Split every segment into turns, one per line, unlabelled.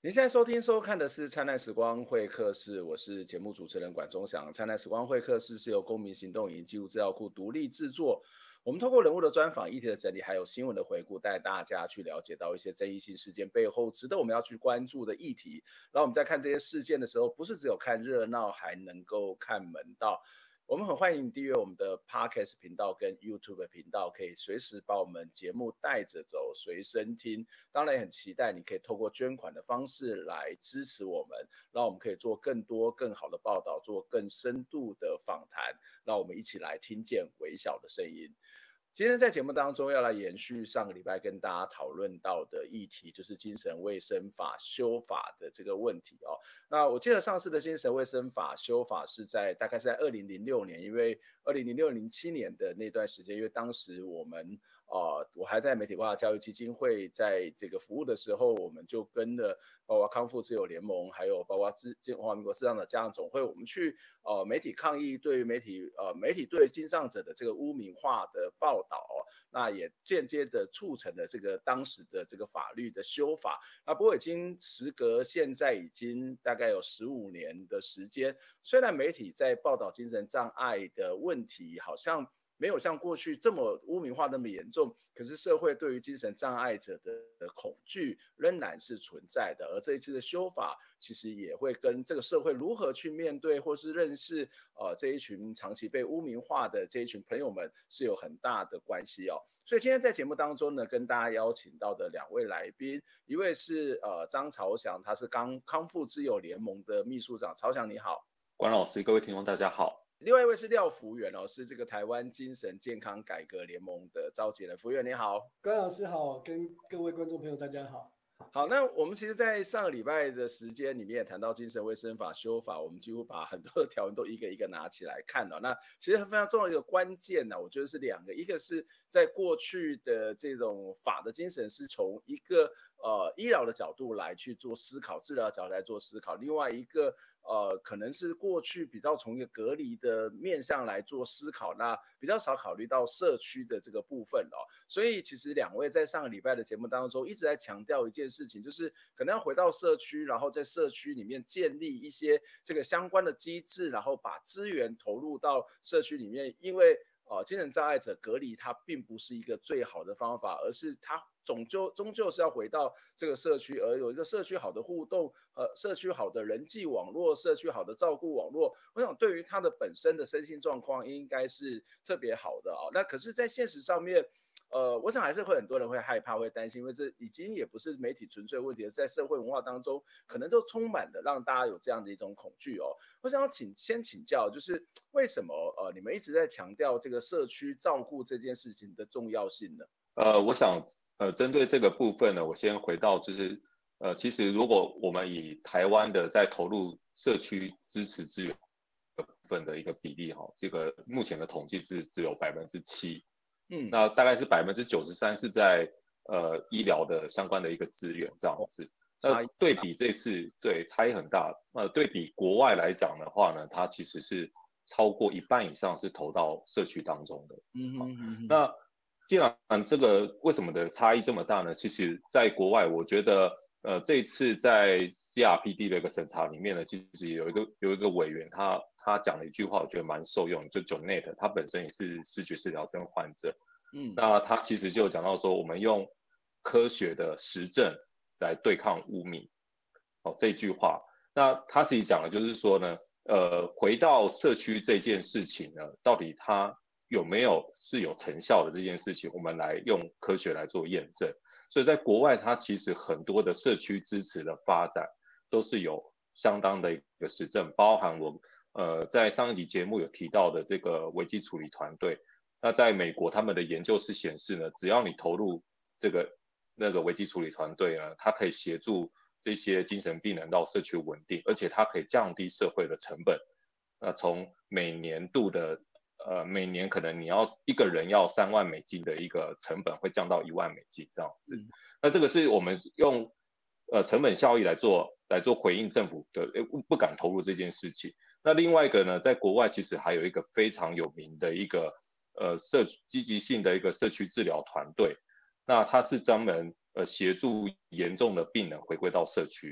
您现在收看的是《灿烂时光会客室》，我是节目主持人管中祥。《灿烂时光会客室》是由公民行动影音记录资料库独立制作。我们透过人物的专访、议题的整理，还有新闻的回顾，带大家去了解到一些争议性事件背后值得我们要去关注的议题。然后我们在看这些事件的时候，不是只有看热闹，还能够看门道。我们很欢迎你订阅我们的 Podcast 频道跟 YouTube 频道，可以随时把我们节目带着走，随身听。当然也很期待你可以透过捐款的方式来支持我们，让我们可以做更多更好的报道，做更深度的访谈，让我们一起来听见微小的声音。今天在节目当中要来延续上个礼拜跟大家讨论到的议题，就是精神卫生法修法的这个问题哦。那我记得上次的精神卫生法修法是大概是在2006年，因为2006-07年的那段时间，因为当时我还在媒体文化教育基金会在这个服务的时候，我们就跟了包括康复自由联盟，还有包括中华民国智障者家长总会，我们去媒体抗议对于媒体对精障者的这个污名化的报道那也间接的促成了这个当时的这个法律的修法。不过已经时隔现在已经大概有15年的时间，虽然媒体在报道精神障碍的问题好像没有像过去这么污名化那么严重，可是社会对于精神障碍者的恐惧仍然是存在的。而这一次的修法其实也会跟这个社会如何去面对或是认识这一群长期被污名化的这一群朋友们是有很大的关系哦。所以今天在节目当中呢，跟大家邀请到的2位来宾，一位是张朝祥，他是康复之友联盟的秘书长。朝祥你好。
管老师，各位听众大家好。
另外一位是廖福元是这个台湾精神健康改革联盟的召集人。福元你好。
关老师好，跟各位观众朋友大家好。
好，那我们其实在上个礼拜的时间里面也谈到精神卫生法修法，我们几乎把很多的条文都一个一个拿起来看了。那其实非常重要的一个关键呢，我觉得是2个，一个是在过去的这种法的精神是从一个医疗的角度来去做思考，治疗的角度来做思考，另外一个可能是过去比较从一个隔离的面向来做思考，那比较少考虑到社区的这个部分所以其实2位在上个礼拜的节目当中一直在强调一件事情，就是可能要回到社区，然后在社区里面建立一些这个相关的机制，然后把资源投入到社区里面。因为精神障碍者隔离它并不是一个最好的方法，而是它终究是要回到这个社区，而有一个社区好的互动社区好的人际网络，社区好的照顾网络，我想对于他的本身的身心状况应该是特别好的那可是在现实上面我想还是会很多人会害怕会担心，因为这已经也不是媒体纯粹问题，在社会文化当中可能都充满了让大家有这样的一种恐惧我想先请教，就是为什么你们一直在强调这个社区照顾这件事情的重要性呢？
我想针对这个部分呢，我先回到就是其实如果我们以台湾的在投入社区支持资源的部分的一个比例这个目前的统计是只有7%。那大概是93%是在医疗的相关的一个资源这样子。那对比这次对差异很大。对比国外来讲的话呢，它其实是超过1半以上是投到社区当中的。那既然这个为什么的差异这么大呢？其实在国外我觉得这一次在 CRPD 的一个审查里面呢，其实有一个委员他讲了一句话，我觉得蛮受用，就 Jonet 他本身也是视觉失调症患者。那他其实就讲到说，我们用科学的实证来对抗污名这句话。那他自己讲的就是说呢回到社区这件事情呢，到底它有没有是有成效的这件事情，我们来用科学来做验证。所以在国外它其实很多的社区支持的发展都是有相当的一个实证，包含我在上一集节目有提到的这个危机处理团队。那在美国他们的研究是显示呢，只要你投入那个危机处理团队呢，它可以协助这些精神病人到社区稳定，而且它可以降低社会的成本。那从每年可能你要一个人要$3万的一个成本，会降到$1万这样子。那这个是我们用成本效益来做回应政府的不敢投入这件事情。那另外一个呢，在国外其实还有一个非常有名的一个积极性的一个社区治疗团队。那它是专门协助严重的病人回归到社区。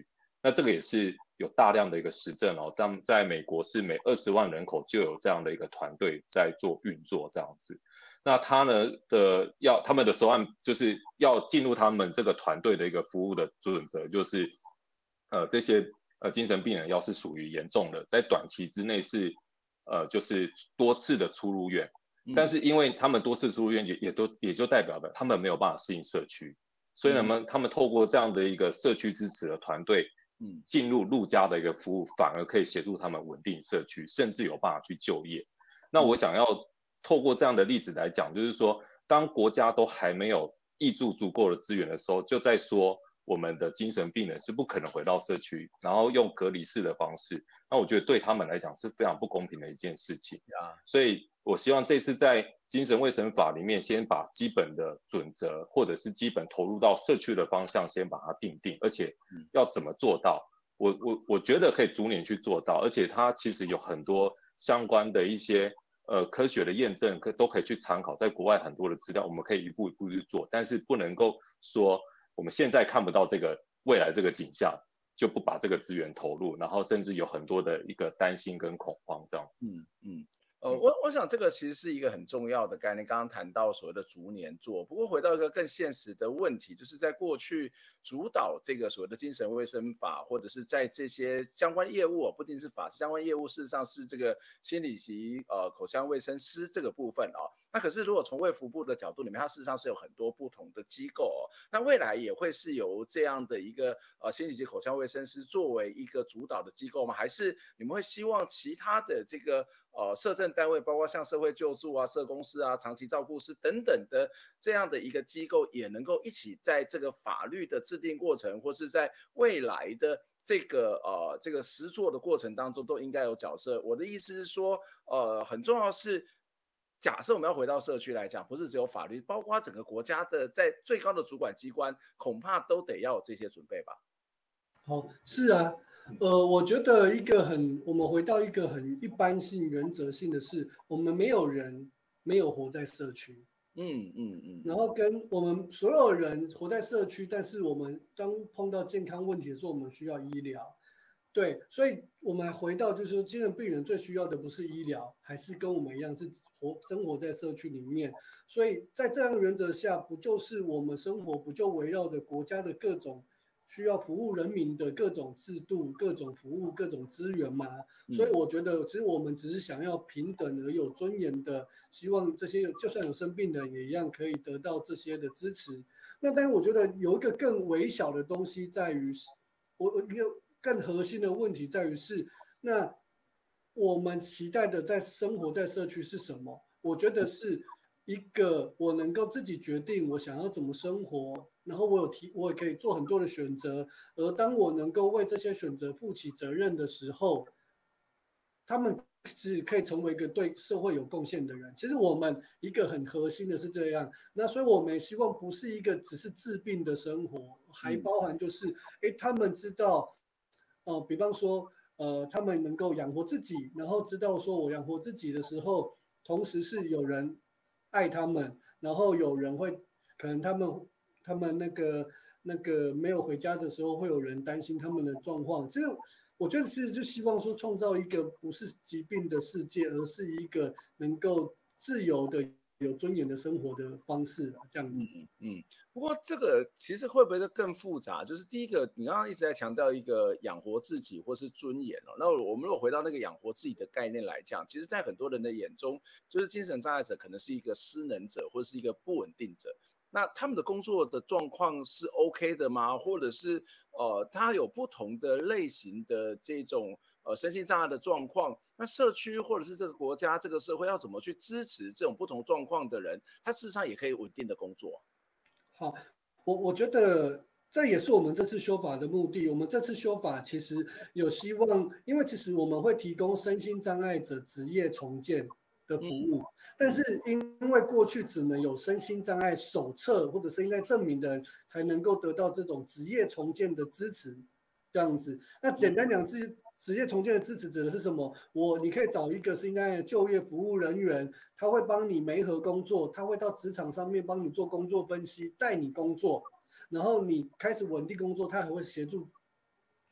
那这个也是有大量的一个实证哦，但在美国是每20万人口就有这样的一个团队在做运作这样子。那他们的手腕就是要进入他们这个团队的一个服务的准则，就是这些精神病人要是属于严重的，在短期之内是就是多次的出入院，但是因为他们多次出入院也就代表了他们没有办法适应社区，所以他们透过这样的一个社区支持的团队，进入陆家的一个服务，反而可以协助他们稳定社区，甚至有办法去就业。那我想要透过这样的例子来讲，就是说，当国家都还没有挹注足够的资源的时候，就在说我们的精神病人是不可能回到社区，然后用隔离式的方式，那我觉得对他们来讲是非常不公平的一件事情。所以我希望这次在精神卫生法里面，先把基本的准则或者是基本投入到社区的方向先把它定定，而且要怎么做到，我觉得可以逐年去做到，而且它其实有很多相关的一些科学的验证都可以去参考，在国外很多的资料，我们可以一步一步去做，但是不能够说我们现在看不到这个未来这个景象，就不把这个资源投入，然后甚至有很多的一个担心跟恐慌这样子。
我想这个其实是一个很重要的概念，刚刚谈到所谓的逐年做，不过回到一个更现实的问题，就是在过去主导这个所谓的精神卫生法，或者是在这些相关业务，不一定是法，相关业务事实上是这个心理及口腔卫生师这个部分哦。那可是如果从卫福部的角度里面，它事实上是有很多不同的机构哦，那未来也会是由这样的一个心理及口腔卫生师作为一个主导的机构吗？还是你们会希望其他的这个社政单位，包括像社会救助啊、社工师啊、长期照顾师等等的这样的一个机构，也能够一起在这个法律的制定过程，或是在未来的这个实作的过程当中，都应该有角色。我的意思是说，很重要是，假设我们要回到社区来讲，不是只有法律，包括整个国家的在最高的主管机关，恐怕都得要有这些准备吧。
好，是啊，我觉得我们回到一个很一般性、原则性的是，我们没有人没有活在社区，然后跟我们所有人活在社区，但是我们当碰到健康问题的时候，我们需要医疗，对，所以我们回到就是说，精神病人最需要的不是医疗，还是跟我们一样是生活在社区里面，所以在这样的原则下，不就是我们生活不就围绕着国家的各种需要服务人民的各种制度、各种服务、各种资源嘛。所以我觉得，其实我们只是想要平等而有尊严的，希望这些就算有生病的人也一样可以得到这些的支持。那当然，我觉得有一个更微小的东西在于，一个更核心的问题在于是，那我们期待的在生活在社区是什么？我觉得是一个我能够自己决定我想要怎么生活，然后我也可以做很多的选择，而当我能够为这些选择负起责任的时候，他们是可以成为一个对社会有贡献的人。其实我们一个很核心的是这样，那所以我们也希望不是一个只是治病的生活，还包含就是，他们知道，比方说，他们能够养活自己，然后知道说我养活自己的时候，同时是有人爱他们，然后有人会可能他们那个没有回家的时候，会有人担心他们的状况。这个我觉得是就希望说创造一个不是疾病的世界，而是一个能够自由的、有尊严的生活的方式这样子。
不过这个其实会不会更复杂？就是第一个，你刚刚一直在强调一个养活自己或是尊严哦。那我们如果回到那个养活自己的概念来讲，其实在很多人的眼中，就是精神障碍者可能是一个失能者或是一个不稳定者。那他们的工作的状况是 OK 的吗？或者是他有不同的类型的这种身心障碍的状况？那社区或者是这个国家、这个社会要怎么去支持这种不同状况的人？他事实上也可以稳定的工作。
好，我觉得这也是我们这次修法的目的。我们这次修法其实有希望，因为其实我们会提供身心障碍者职业重建的服务，但是因为过去只能有身心障碍手册或者身心障碍证明的人才能够得到这种职业重建的支持，这样子。那简单讲，职业重建的支持指的是什么？你可以找一个身心障碍就业服务人员，他会帮你媒合工作，他会到职场上面帮你做工作分析，带你工作，然后你开始稳定工作，他还会协助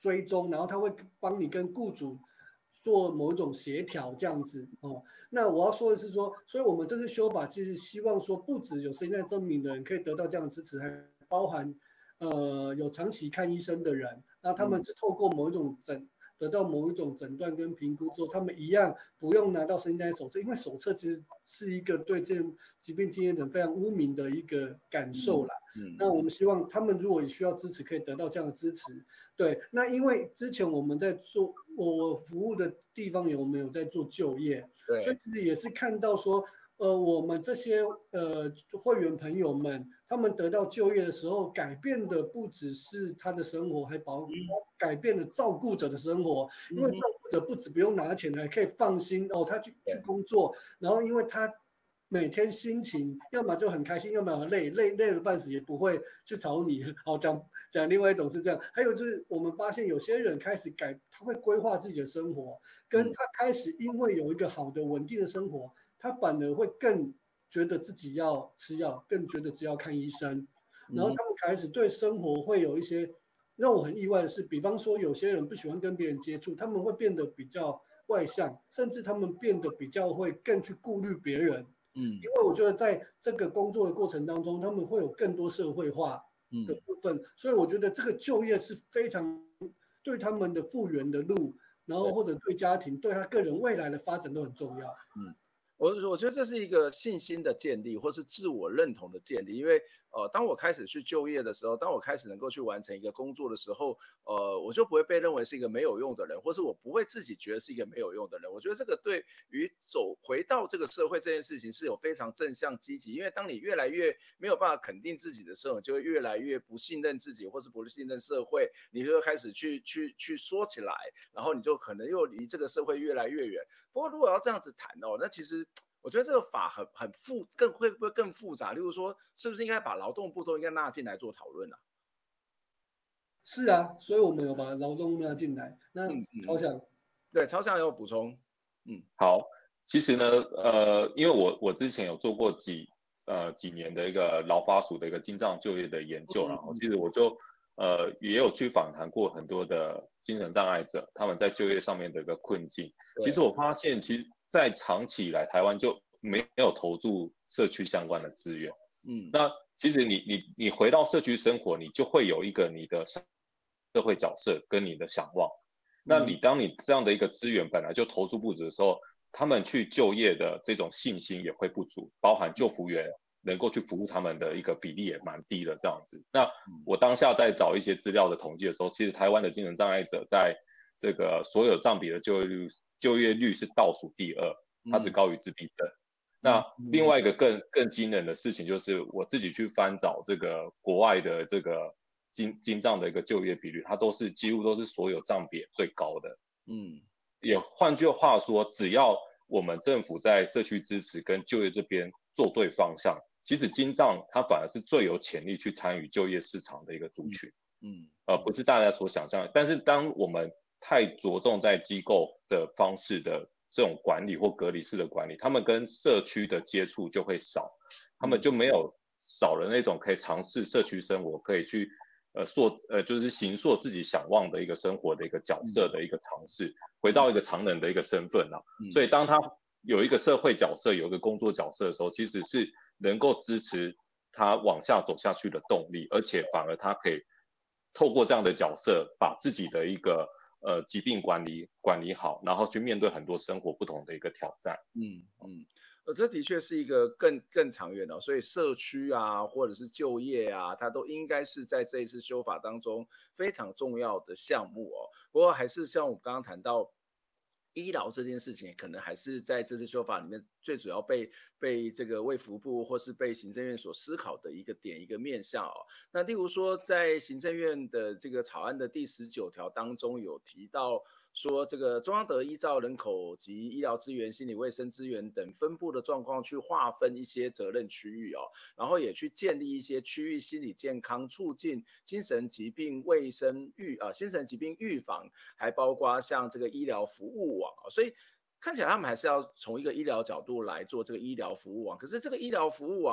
追踪，然后他会帮你跟雇主做某一种协调这样子哦。那我要说的是说，所以我们这次修法其实希望说，不只有身心障碍证明的人可以得到这样的支持，还包含有长期看医生的人，那他们是透过得到某一种诊断跟评估之后，他们一样不用拿到身心障碍手册，因为手册其实是一个对这疾病经验者非常污名的一个感受啦。那我们希望他们如果需要支持，可以得到这样的支持。对，那因为之前我们在做我服务的地方我们有在做就业，所以其实也是看到说。我们这些会员朋友们，他们得到就业的时候，改变的不只是他的生活，还改变了照顾者的生活。因为照顾者不止不用拿钱，还可以放心哦，他去工作，然后因为他每天心情要么就很开心，要么累了半死也不会去吵你。好，讲另外一种是这样，还有就是我们发现有些人开始他会规划自己的生活，跟他开始因为有一个好的稳定的生活。他反而会更觉得自己要吃药，更觉得只要看医生，然后他们开始对生活会有一些让我很意外的是，比方说有些人不喜欢跟别人接触，他们会变得比较外向，甚至他们变得比较会更去顾虑别人。因为我觉得在这个工作的过程当中，他们会有更多社会化的部分，所以我觉得这个就业是非常对他们的复原的路，然后或者对家庭、对他个人未来的发展都很重要。
我觉得这是一个信心的建立，或是自我认同的建立。因为当我开始去就业的时候，当我开始能够去完成一个工作的时候，我就不会被认为是一个没有用的人，或是我不会自己觉得是一个没有用的人。我觉得这个对于回到这个社会这件事情是有非常正向积极。因为当你越来越没有办法肯定自己的时候，你就会越来越不信任自己，或是不信任社会，你就会开始去说起来，然后你就可能又离这个社会越来越远。不过如果要这样子谈那其实我觉得这个法会不会更复杂？例如说，是不是应该把劳动部都应该纳进来做讨论啊？
是啊，所以我们有把劳动部纳进来。那超想，
对，超想有补充。
好，其实呢，因为我之前有做过几年的一个劳发署的一个精障就业的研究，然后其实我就也有去访谈过很多的精神障碍者，他们在就业上面的一个困境。其实我发现，其实在长期以来，台湾就没有投注社区相关的资源。那其实你回到社区生活，你就会有一个你的社会角色跟你的想望。那当你这样的一个资源本来就投注不足的时候，他们去就业的这种信心也会不足，包含就服员能够去服务他们的一个比例也蛮低的这样子。那我当下在找一些资料的统计的时候，其实台湾的精神障碍者在这个所有占比的就业率是倒数第2，它只高于自闭症。那另外一个更惊人的事情就是我自己去翻找这个国外的这个精障的一个就业比率，它几乎都是所有障别最高的。也换句话说，只要我们政府在社区支持跟就业这边做对方向，其实精障它反而是最有潜力去参与就业市场的一个族群。不是大家所想象的。但是当我们太着重在机构的方式的这种管理或隔离式的管理，他们跟社区的接触就会少，他们就没有少了那种可以尝试社区生活，可以去就是形塑自己想望的一个生活的一个角色的一个尝试，回到一个常人的一个身份啊。所以当他有一个社会角色，有一个工作角色的时候，其实是能够支持他往下走下去的动力，而且反而他可以透过这样的角色，把自己的一个疾病管理好，然后去面对很多生活不同的一个挑战。
这的确是一个更长远的，所以社区啊，或者是就业啊，它都应该是在这一次修法当中非常重要的项目哦。不过还是像我们刚刚谈到医疗这件事情，可能还是在这次修法里面最主要被这个卫福部或是被行政院所思考的一个面向哦。那例如说，在行政院的这个草案的第19条当中有提到说，这个中央得依照人口及医疗资源、心理卫生资源等分布的状况去划分一些责任区域哦，然后也去建立一些区域心理健康促进、精神疾病精神疾病预防，还包括像这个医疗服务网哦。所以看起来他们还是要从一个医疗角度来做这个医疗服务网，可是这个医疗服务网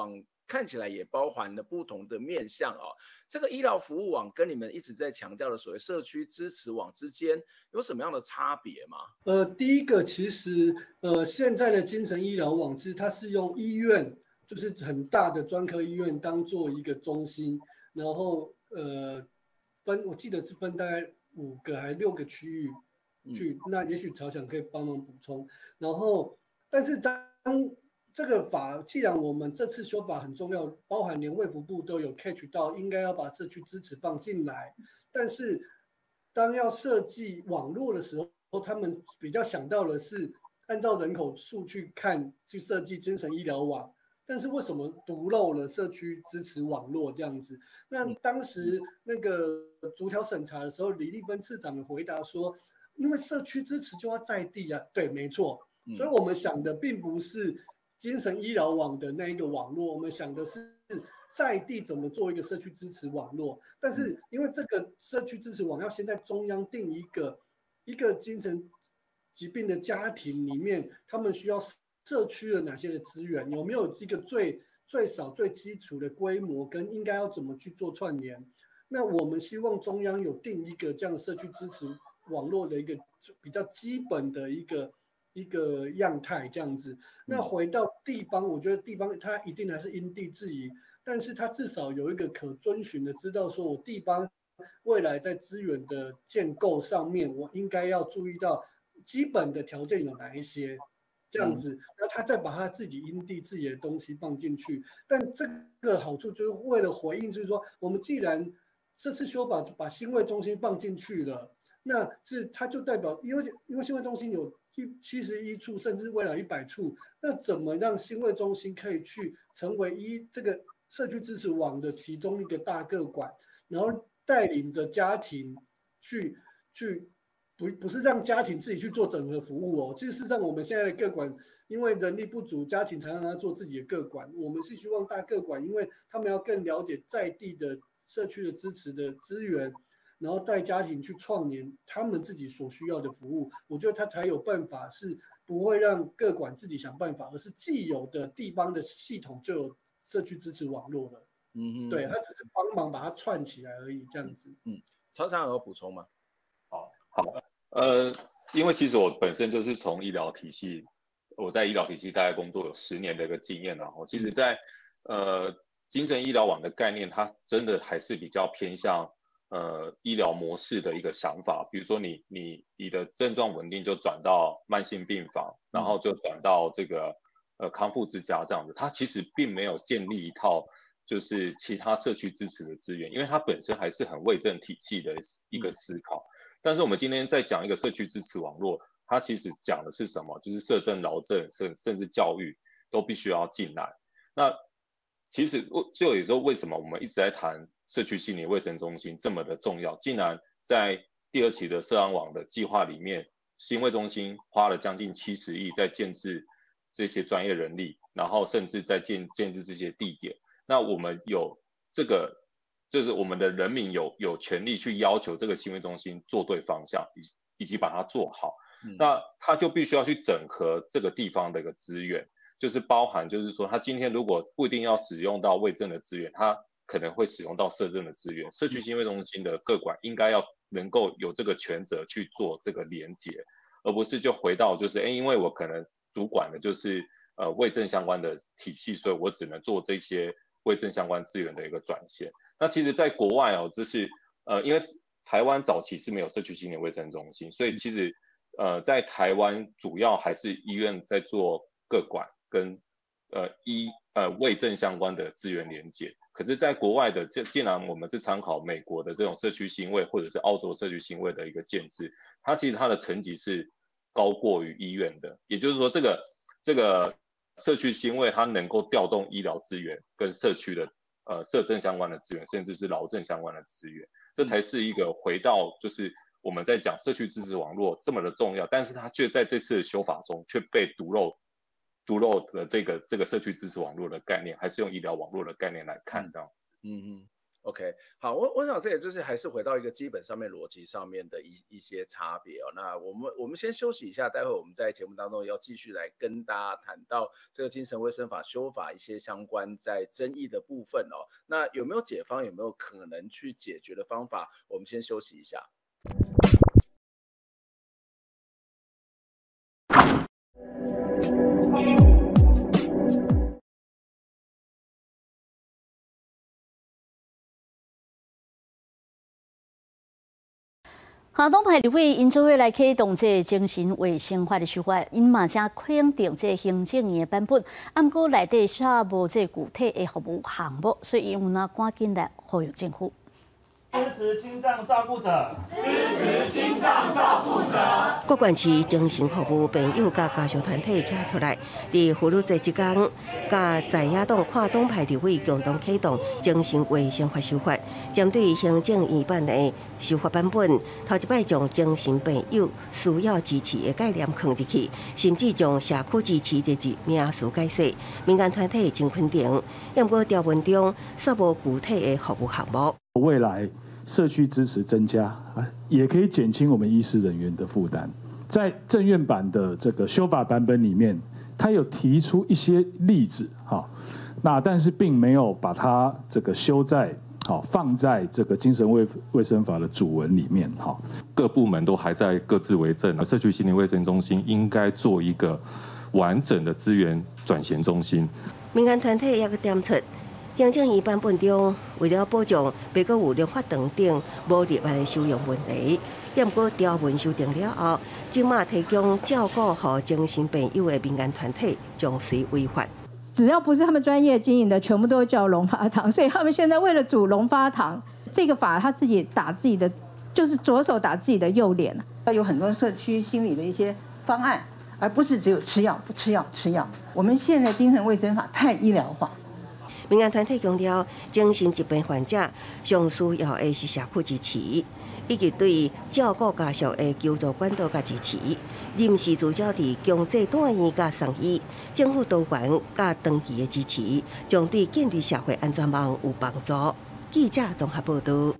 看起来也包含了不同的面向哦。这个医疗服务网跟你们一直在强调的所谓社区支持网之间有什么样的差别吗？
第一个其实现在的精神医疗网它是用医院，就是很大的专科医院当做一个中心，然后我记得是分大概5个还6个区域去，那也许朝想可以帮忙补充。然后，但是当这个法，既然我们这次修法很重要，包含连卫福部都有 catch 到，应该要把社区支持放进来。但是当要设计网络的时候，他们比较想到的是按照人口数去看，去设计精神医疗网。但是为什么独漏了社区支持网络这样子？那当时那个逐条审查的时候，李立芬次长的回答说，因为社区支持就要在地啊，对，没错。所以我们想的并不是精神医疗网的那一个网络，我们想的是在地怎么做一个社区支持网络。但是因为这个社区支持网要先在中央定一个精神疾病的家庭里面，他们需要社区的哪些的资源，有没有一个最少最基础的规模，跟应该要怎么去做串联。那我们希望中央有定一个这样的社区支持网络的一个比较基本的一个样态这样子。那回到地方，我觉得地方它一定还是因地制宜，但是它至少有一个可遵循的，知道说我地方未来在资源的建构上面，我应该要注意到基本的条件有哪一些，这样子，然后他再把他自己因地制宜的东西放进去。但这个好处就是为了回应，就是说我们既然这次修法把心卫中心放进去了，那它就代表，因为心卫中心有71处，甚至未来100处，那怎么让心卫中心可以去成为这个社区支持网的其中一个大个管，然后带领着家庭去不是让家庭自己去做整合服务哦，其实是让我们现在的个管，因为人力不足，家庭才让他做自己的个管。我们是希望大个管，因为他们要更了解在地的社区的支持的资源，然后带家庭去创联他们自己所需要的服务。我觉得他才有办法，是不会让个管自己想办法，而是既有的地方的系统就有社区支持网络了。对，他只是帮忙把它串起来而已，这样子。
超常有补充吗？
好，因为其实我本身就是从医疗体系，我在医疗体系大概工作有10年的一个经验，然后其实在精神医疗网的概念，它真的还是比较偏向医疗模式的一个想法。比如说你的症状稳定就转到慢性病房，然后就转到这个康复之家这样子，它其实并没有建立一套就是其他社区支持的资源，因为它本身还是很卫政体系的一个思考。但是我们今天在讲一个社区支持网络，它其实讲的是什么？就是社政、劳政，甚至教育都必须要进来。那其实就有时候为什么我们一直在谈社区心理卫生中心这么的重要？竟然在第2期的社安网的计划里面，心卫中心花了将近70亿在建制这些专业人力，然后甚至在建制这些地点。那我们有这个，就是我们的人民有权利去要求这个心卫中心做对方向，以及把它做好。那他就必须要去整合这个地方的一个资源，就是包含就是说，他今天如果不一定要使用到卫政的资源，他可能会使用到社政的资源。社区心卫中心的个管应该要能够有这个权责去做这个连结，而不是就回到就是因为我可能主管的就是卫政相关的体系，所以我只能做这些卫政相关资源的一个转线。那其实在国外就是因为台湾早期是没有社区心理卫生中心，所以其实在台湾主要还是医院在做个管跟卫政相关的资源连结。可是在国外的既然我们是参考美国的这种社区心卫或者是澳洲社区心卫的一个建制，它其实它的层级是高过于医院的，也就是说这个社区心卫它能够调动医疗资源跟社区的社政相关的资源，甚至是劳政相关的资源，这才是一个回到就是我们在讲社区支持网络这么的重要，但是它却在这次的修法中却被独漏的这个社区支持网络的概念，还是用医疗网络的概念来看这样。
OK， 好，我想这也就是还是回到一个基本上面逻辑上面的一些差别哦。那我们先休息一下，待会我们在节目当中要继续来跟大家谈到这个精神卫生法修法一些相关在争议的部分哦。那有没有解方，有没有可能去解决的方法？我们先休息一下。
夏东派立委因做伙来启动这精神卫生法的修法，因嘛正肯定这行政院的版本，不过内底却无这具体的服务项目，所以有那赶紧来呼吁政府。
支持精障照顾者，
支持精障照顾者。
各县市精神服务朋友甲家属团体站出来，伫妇女节即天，甲在野党跨党派立委共同启动精神卫生法修法，针对行政院版的修法版本，头一摆将精神病友需要支持的概念放入去，甚至将社区支持列入名词解释。民间团体真肯定，不过条文中却无具体的服务项目。
未来社区支持增加也可以减轻我们医师人员的负担。在政院版的这个修法版本里面，他有提出一些例子，那但是并没有把它这个修在放在这个精神卫生法的主文里面。
各部门都还在各自为政，社区心理卫生中心应该做一个完整的资源转衔中心。
民间团体也去点出。行政院版本中，为了保障别个有立法等等无立案的收容问题，不过条文修订了后，即马提供照顾予精神病友的民间团体将随违法。
只要不是他们专业经营的，全部都叫龙发堂。所以他们现在为了组龙发堂这个法，他自己打自己的，就是左手打自己的右脸。
要有很多社区心理的一些方案，而不是只有吃药不吃药吃药。我们现在精神卫生法太医疗化。
民间团体强调，精神疾病患者上需要的是社区支持，以及对照顾家属的求助管道甲支持。临时助教伫强制住院甲送医，政府多元甲长期的支持，将对建立社会安全网有帮助。记者综合报道。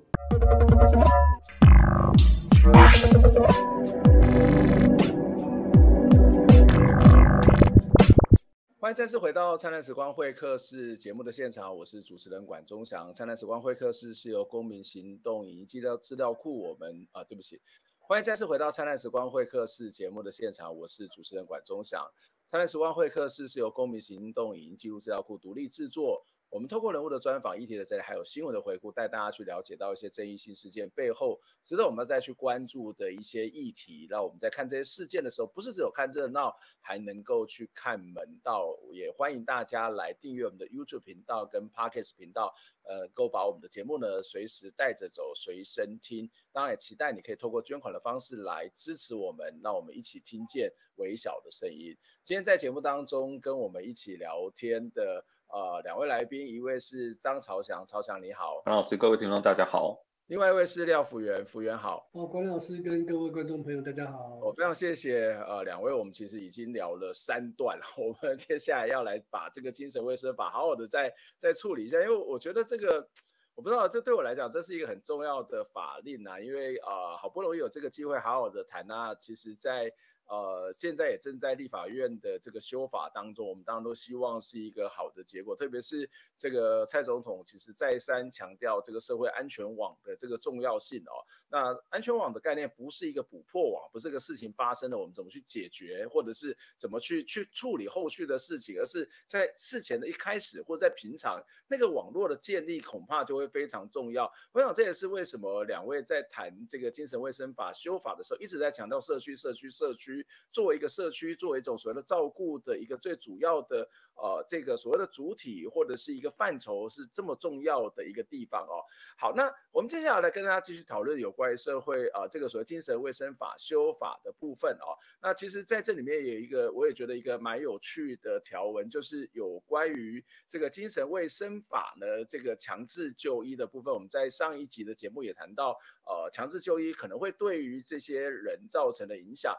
欢迎再次回到灿烂时光会客室节目的现场，我是主持人管中祥。灿烂时光会客室是由公民行动影音资料库对不起，欢迎再次回到灿烂时光会客室节目的现场，我是主持人管中祥。灿烂时光会客室是由公民行动影音记录资料库独立制作。我们透过人物的专访、议题的整理，还有新闻的回顾，带大家去了解到一些争议性事件背后值得我们再去关注的一些议题。让我们在看这些事件的时候，不是只有看热闹，还能够去看门道。也欢迎大家来订阅我们的 YouTube 频道跟 Podcast 频道，够把我们的节目呢随时带着走，随身听。当然也期待你可以透过捐款的方式来支持我们，让我们一起听见微小的声音。今天在节目当中跟我们一起聊天的两位来宾，一位是张朝祥，朝祥你好。
管老师，各位听众大家好。
另外一位是廖福元，福元好。
管老师跟各位观众朋友大家好。
非常谢谢两位，我们其实已经聊了3段了，我们接下来要来把这个精神卫生法好好的再处理一下，因为我觉得这个我不知道，这对我来讲这是一个很重要的法令啊，因为好不容易有这个机会好好的谈啊，其实在现在也正在立法院的这个修法当中，我们当然都希望是一个好的结果，特别是这个蔡总统其实再三强调这个社会安全网的这个重要性哦。那安全网的概念不是一个补破网，不是个事情发生了我们怎么去解决，或者是怎么去处理后续的事情，而是在事前的一开始或在平常那个网络的建立恐怕就会非常重要。我想这也是为什么两位在谈这个精神卫生法修法的时候一直在强调社区作为一个社区，作为一种所谓的照顾的一个最主要的这个所谓的主体或者是一个范畴是这么重要的一个地方哦。好，那我们接下来跟大家继续讨论有关于社会这个所谓精神卫生法修法的部分哦。那其实在这里面有一个我也觉得一个蛮有趣的条文，就是有关于这个精神卫生法呢这个强制就医的部分。我们在上一集的节目也谈到强制就医可能会对于这些人造成的影响。那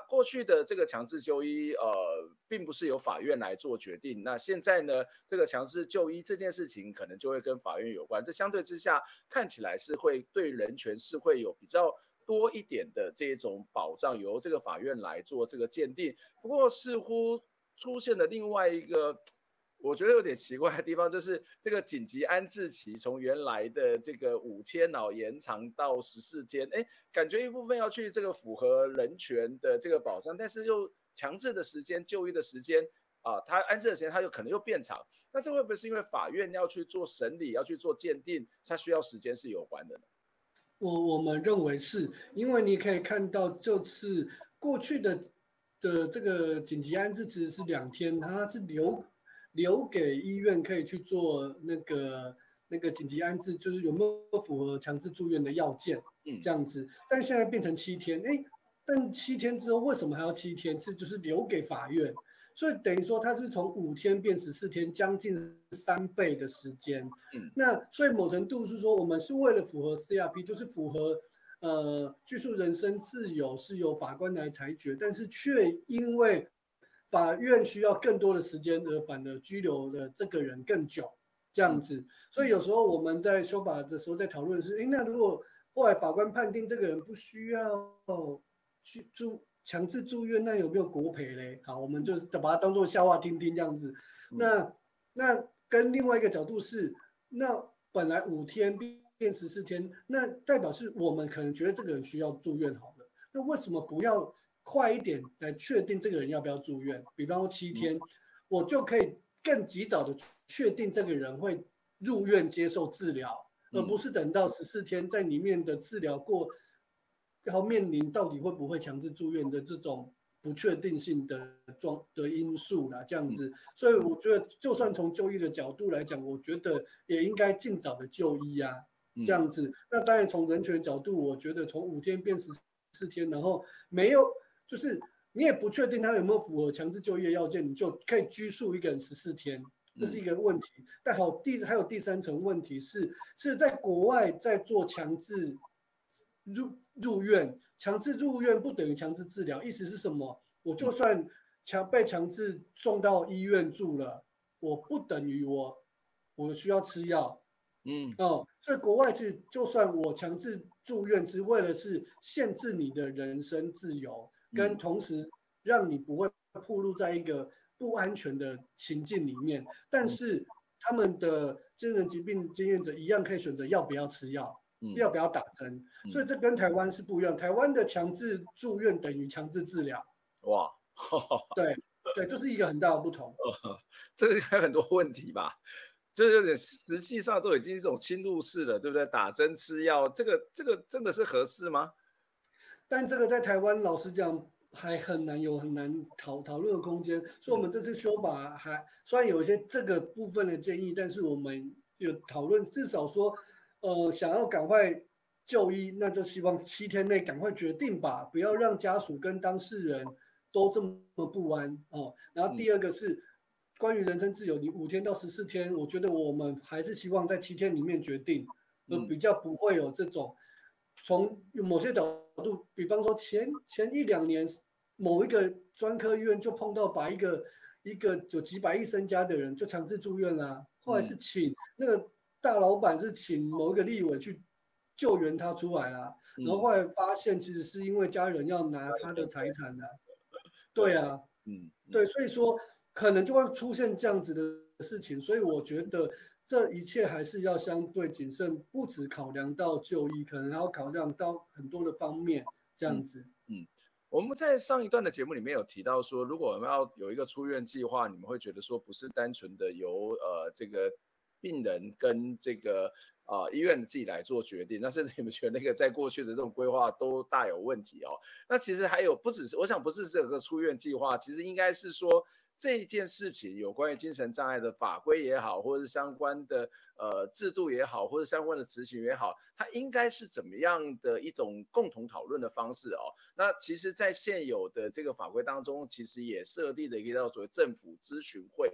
过去的这个强制就医，并不是由法院来做决定。那现在呢，这个强制就医这件事情可能就会跟法院有关。这相对之下看起来是会对人权是会有比较多一点的这种保障，由这个法院来做这个鉴定。不过似乎出现了另外一个我觉得有点奇怪的地方，就是这个紧急安置期从原来的这个5天延长到14天，感觉一部分要去这个符合人权的这个保障，但是又强制的时间、就医的时间他安置的时间他可能又变长。那这会不会是因为法院要去做审理、要去做鉴定，它需要时间是有关的呢？
我们认为是，因为你可以看到，就是过去的这个紧急安置其实是2天，它是留给医院可以去做那个紧急安置，就是有没有符合强制住院的要件，这样子。但现在变成7天，但7天之后为什么还要7天？就是留给法院，所以等于说它是从5天变14天，将近3倍的时间。那所以某程度是说，我们是为了符合 CRP， 就是符合拘束人身自由是由法官来裁决，但是却因为法院需要更多的时间，而反而拘留的这个人更久，这样子。所以有时候我们在修法的时候在讨论是，那如果后来法官判定这个人不需要去强制住院，那有没有国赔嘞？好，我们就是把它当作笑话听听这样子。那跟另外一个角度是，那本来5天变14天，那代表是我们可能觉得这个人需要住院好了，那为什么不要快一点来确定这个人要不要住院？比方说7天，我就可以更及早的确定这个人会入院接受治疗，而不是等到14天在里面的治疗过，然后面临到底会不会强制住院的这种不确定性的因素啦，这样子。所以我觉得，就算从就医的角度来讲，我觉得也应该尽早的就医啊，这样子。那当然从人权角度，我觉得从5天变14天，然后没有。就是你也不确定他有没有符合强制就医的要件，你就可以拘束一个人14天，这是一个问题。但还有第3层问题是在国外在做强制入院，强制入院不等于强制治疗，意思是什么？我就算被强制送到医院住了，我不等于我需要吃药。所以国外是就算我强制住院，是为了是限制你的人身自由。跟同时让你不会暴露在一个不安全的情境里面，但是他们的精神疾病经验者一样可以选择要不要吃药，要不要打针，所以这跟台湾是不一样。台湾的强制住院等于强制治疗。
哇，
对，这是一个很大的不同。
这个还有很多问题吧，就是有点实际上都已经是一种侵入式了，对不对？打针吃药，这个真的是合适吗？
但这个在台湾老实讲还很难讨论的空间，所以我们这次修法还虽然有一些这个部分的建议，但是我们有讨论，至少说想要赶快就医，那就希望7天内赶快决定吧，不要让家属跟当事人都这么不安哦。然后第二个是关于人身自由，你5天到14天，我觉得我们还是希望在7天里面决定，比较不会有这种从某些角度，比方说前1-2年，某一个专科医院就碰到把一个有几百亿身家的人就强制住院啦，后来是请那个大老板是请某一个立委去救援他出来啦，然后后来发现其实是因为家人要拿他的财产啊，对啊，对，所以说可能就会出现这样子的事情，所以我觉得这一切还是要相对谨慎，不只考量到就医，可能还要考量到很多的方面，这样子。
我们在上一段的节目里面有提到说，如果我们要有一个出院计划，你们会觉得说不是单纯的由这个病人跟这个医院自己来做决定，那甚至你们觉得那个在过去的这种规划都大有问题哦。那其实还有不只是，我想不是这个出院计划，其实应该是说这一件事情有关于精神障碍的法规也好，或者是相关的制度也好，或者相关的执行也好，它应该是怎么样的一种共同讨论的方式哦。那其实，在现有的这个法规当中，其实也设立了一个叫做政府咨询会哦。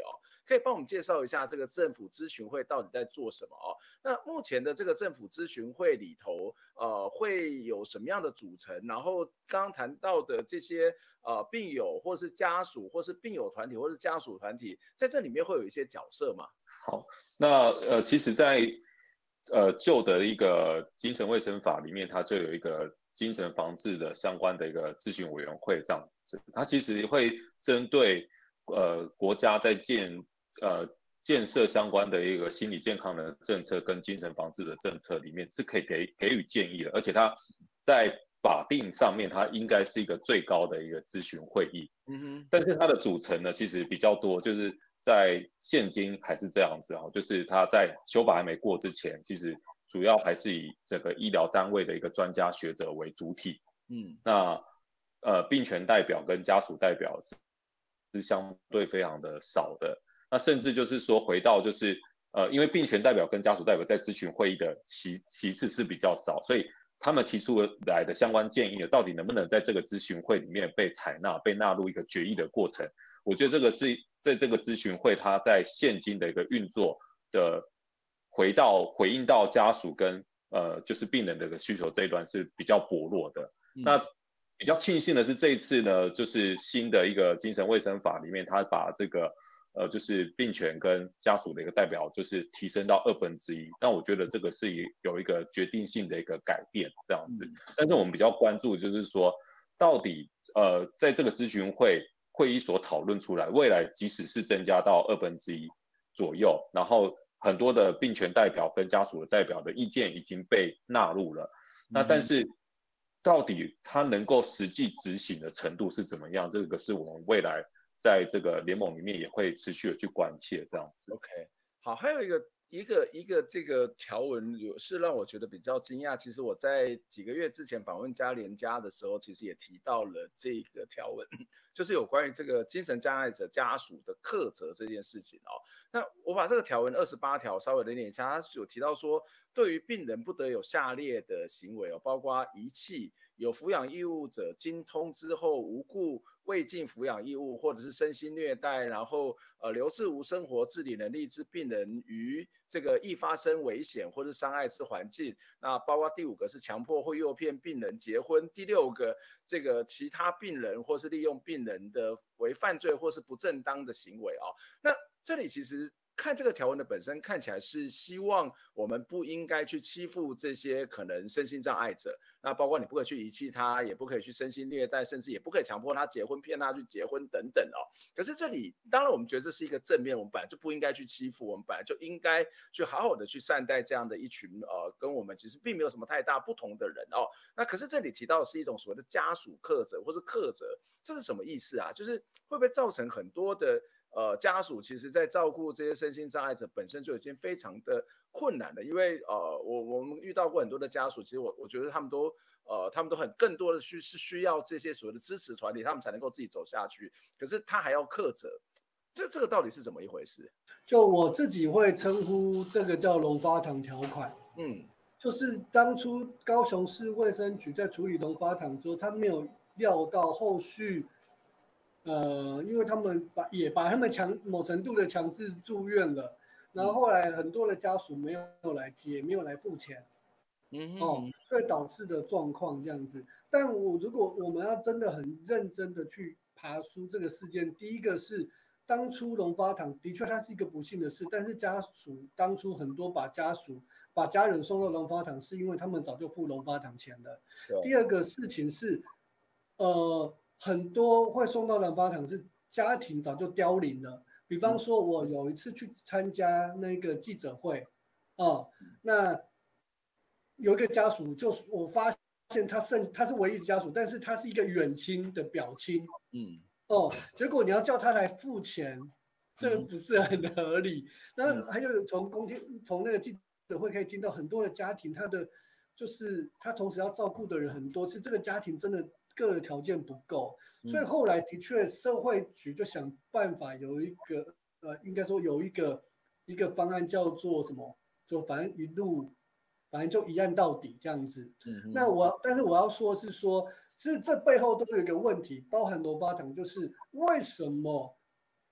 可以帮我们介绍一下这个政府咨询会到底在做什么哦？那目前的这个政府咨询会里头，会有什么样的组成？然后刚刚谈到的这些病友或是家属，或是病友团体，或是家属团体，在这里面会有一些角色吗？
好，那其实在旧的一个精神卫生法里面，它就有一个精神防治的相关的一个咨询委员会这样子，它其实会针对国家在建设相关的一个心理健康的政策跟精神防治的政策里面是可以给予建议的，而且它在法定上面它应该是一个最高的一个咨询会议。但是它的组成呢其实比较多，就是在现今还是这样子啊，就是它在修法还没过之前，其实主要还是以这个医疗单位的一个专家学者为主体。那病权代表跟家属代表是相对非常的少的。那甚至就是说回到就是因为病权代表跟家属代表在咨询会议的席次是比较少，所以他们提出来的相关建议到底能不能在这个咨询会里面被采纳，被纳入一个决议的过程，我觉得这个是在这个咨询会它在现今的一个运作的回应到家属跟就是病人的一个需求这一段是比较薄弱的。那比较庆幸的是这一次呢，就是新的一个精神卫生法里面，它把这个就是病权跟家属的一个代表就是提升到1/2，那我觉得这个是有一个决定性的一个改变这样子。但是我们比较关注就是说，到底在这个咨询会议所讨论出来，未来即使是增加到1/2左右，然后很多的病权代表跟家属的代表的意见已经被纳入了，那但是到底它能够实际执行的程度是怎么样，这个是我们未来在这个联盟里面也会持续的去关切这样子。
OK， 好，还有一个这个条文是让我觉得比较惊讶。其实我在几个月之前访问嘉联家的时候，其实也提到了这个条文，就是有关于这个精神障碍者家属的课责这件事情哦。那我把这个条文28条稍微理解一下，它有提到说，对于病人不得有下列的行为哦，包括遗弃有抚养义务者经通知后无故未尽抚养义务，或者是身心虐待，然后留置无生活自理能力之病人于这个易发生危险或是伤害之环境。那包括第5个是强迫或诱骗病人结婚，第6个这个其他病人或是利用病人的为犯罪或是不正当的行为哦。那这里其实看这个条文的本身看起来是希望我们不应该去欺负这些可能身心障碍者，那包括你不可以去遗弃他，也不可以去身心虐待，甚至也不可以强迫他结婚，骗他去结婚等等哦。可是这里当然我们觉得这是一个正面，我们本来就不应该去欺负，我们本来就应该去好好的去善待这样的一群跟我们其实并没有什么太大不同的人哦。那可是这里提到的是一种所谓的家属课责或是课责，这是什么意思啊？就是会不会造成很多的家属其实在照顾这些身心障碍者本身就已经非常的困难了，因为我们遇到过很多的家属，其实我觉得他们都更多的是需要这些所谓的支持团体，他们才能够自己走下去，可是他还要课责，这个到底是怎么一回事？
就我自己会称呼这个叫龙发堂条款，就是当初高雄市卫生局在处理龙发堂之后，他没有料到后续。因为他们也把他们某程度的强制住院了，然后后来很多的家属没有来接，没有来付钱，所以导致的状况这样子。但如果我们要真的很认真的去爬梳这个事件，第一个是当初龙发堂的确它是一个不幸的事，但是家属当初很多把家人送到龙发堂，是因为他们早就付龙发堂钱了。第二个事情是，很多会送到龙发堂是家庭早就凋零了。比方说，我有一次去参加那个记者会，那有一个家属，就是我发现他是唯一的家属，但是他是一个远亲的表亲，结果你要叫他来付钱，这个不是很合理。然后还有从那个记者会可以听到很多的家庭，就是他同时要照顾的人很多，是这个家庭真的各个条件不够，所以后来的确社会局就想办法有一个应该说有一个方案叫做什么，就反正就一案到底这样子。但是我要说是说，其实这背后都有一个问题，包含龙发堂，就是为什么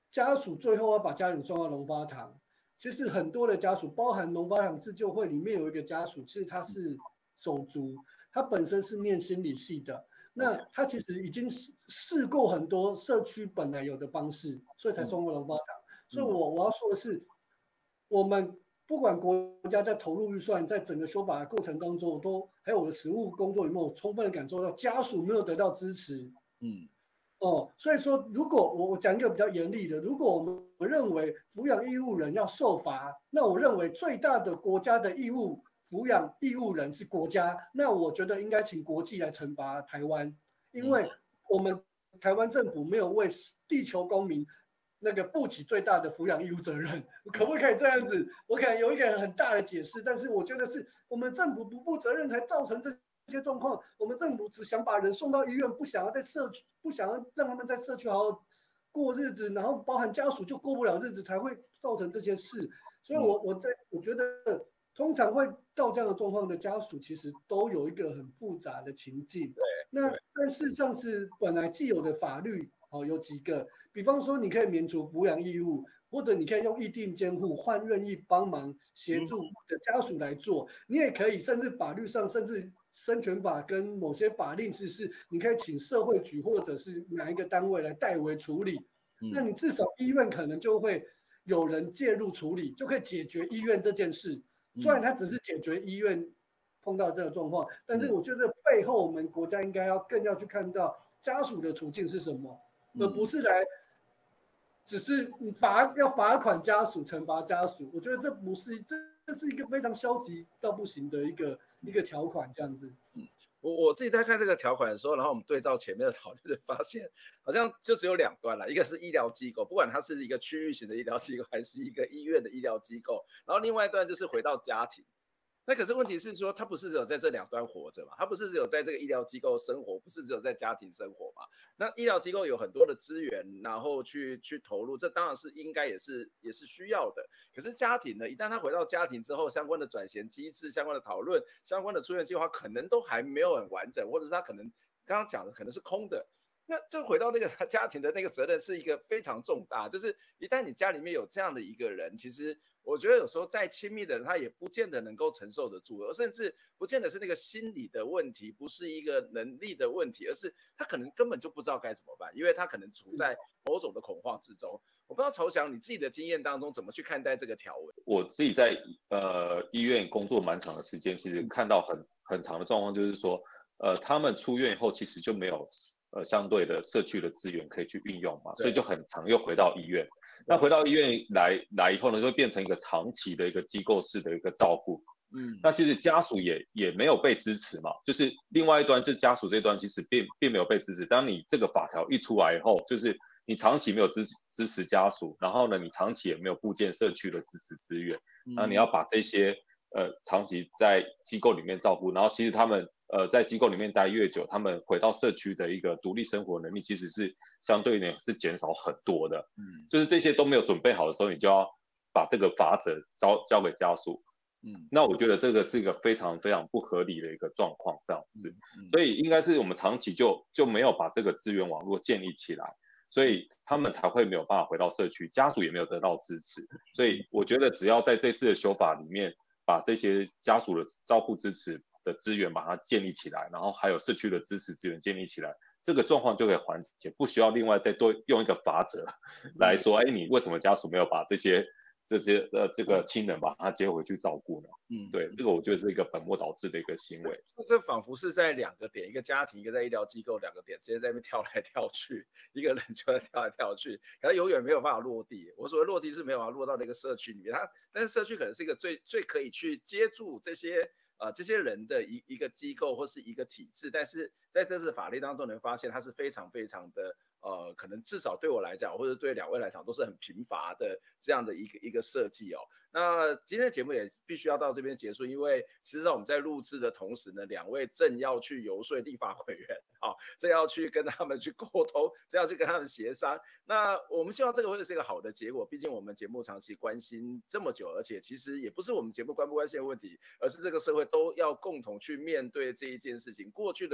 家属最后要把家人送到龙发堂，其实很多的家属，包含龙发堂自救会里面有一个家属，其实他是手足，他本身是念心理系的，那他其实已经试过很多社区本来有的方式，所以才送过龙发堂。所以我要说的是，我们不管国家在投入预算，在整个修法的过程当中，还有我的实务工作里面，我充分的感受到家属没有得到支持。所以说，如果我讲一个比较严厉的，如果我们认为抚养义务人要受罚，那我认为最大的国家的抚养义务人是国家，那我觉得应该请国际来惩罚台湾，因为我们台湾政府没有为地球公民那个负起最大的抚养义务责任，可不可以这样子？我可能有一个很大的解释，但是我觉得是我们政府不负责任才造成这些状况。我们政府只想把人送到医院，不想要让他们在社区好好过日子，然后包含家属就过不了日子，才会造成这些事。所以我觉得通常会到这样的状况的家属，其实都有一个很复杂的情境。那但事实上是本来既有的法律有几个，比方说你可以免除抚养义务，或者你可以用议定监护换愿意帮忙协助的家属来做，你也可以甚至法律上甚至生权法跟某些法令是你可以请社会局或者是哪一个单位来代为处理，那你至少医院可能就会有人介入处理，就可以解决医院这件事。虽然它只是解决医院碰到这个状况，但是我觉得背后我们国家应该更要去看到家属的处境是什么，而不是只是要罚款家属、惩罚家属。我觉得这是一个非常消极到不行的一个条款，这样子。
我自己在看这个条款的时候，然后我们对照前面的讨论，就发现好像就只有两端了，一个是医疗机构，不管它是一个区域型的医疗机构，还是一个医院的医疗机构，然后另外一段就是回到家庭。那可是问题是说，他不是只有在这两端活着嘛？他不是只有在这个医疗机构生活，不是只有在家庭生活嘛？那医疗机构有很多的资源，然后去投入，这当然是应该也是需要的。可是家庭呢，一旦他回到家庭之后，相关的转衔机制、相关的讨论、相关的出院计划，可能都还没有很完整，或者是他可能刚刚讲的可能是空的。那就回到那个家庭的那个责任是一个非常重大，就是一旦你家里面有这样的一个人，其实我觉得有时候再亲密的人他也不见得能够承受得住，而甚至不见得是那个心理的问题，不是一个能力的问题，而是他可能根本就不知道该怎么办，因为他可能处在某种的恐慌之中。我不知道朝翔你自己的经验当中怎么去看待这个条文？
我自己在医院工作蛮长的时间，其实看到很长的状况，就是说他们出院以后其实就没有相对的社区的资源可以去运用嘛，所以就很常又回到医院。那回到医院来以后呢，就会变成一个长期的一个机构式的一个照顾。那其实家属也没有被支持嘛，就是另外一端，就是家属这端其实并没有被支持。当你这个法条一出来以后，就是你长期没有支持家属，然后呢，你长期也没有布建社区的支持资源，那你要把这些长期在机构里面照顾，然后其实他们在机构里面待越久，他们回到社区的一个独立生活能力其实是相对呢是减少很多的。就是这些都没有准备好的时候，你就要把这个法则交给家属。那我觉得这个是一个非常非常不合理的一个状况，这样子。所以应该是我们长期就没有把这个资源网络建立起来，所以他们才会没有办法回到社区，家属也没有得到支持。所以我觉得只要在这次的修法里面，把这些家属的照顾支持的资源把它建立起来，然后还有社区的支持资源建立起来，这个状况就可以缓解，不需要另外再多用一个法则来说，你为什么家属没有把这个亲人把他接回去照顾呢？对，这个我觉得是一个本末倒置的一个行为。
这仿佛是在两个点，一个家庭，一个在医疗机构，两个点直接在那边跳来跳去，一个人就在跳来跳去，可能永远没有办法落地。我所谓落地是没有办法落到那个社区里面，但是社区可能是一个最可以去接住这些人的一个机构或是一个体制，但是在这次法律当中能发现它是非常非常的可能至少对我来讲，或者对两位来讲都是很贫乏的这样的一个设计哦。那今天的节目也必须要到这边结束，因为其实上我们在录制的同时呢，两位正要去游说立法委员，正要去跟他们去沟通，正要去跟他们协商。那我们希望这个会是一个好的结果，毕竟我们节目长期关心这么久，而且其实也不是我们节目关不关心的问题，而是这个社会都要共同去面对这一件事情。过去的做法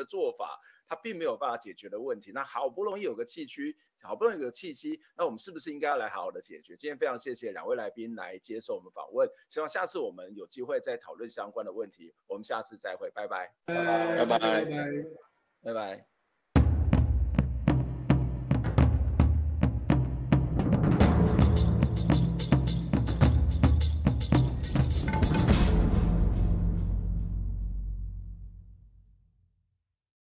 法，它并没有办法解决的问题。那好不容易有个契机，那我们是不是应该来好好的解决？今天非常谢谢2位来宾来接受我们访问，希望下次我们有机会再讨论相关的问题。我们下次再会，拜拜，
拜拜，拜拜，
拜拜。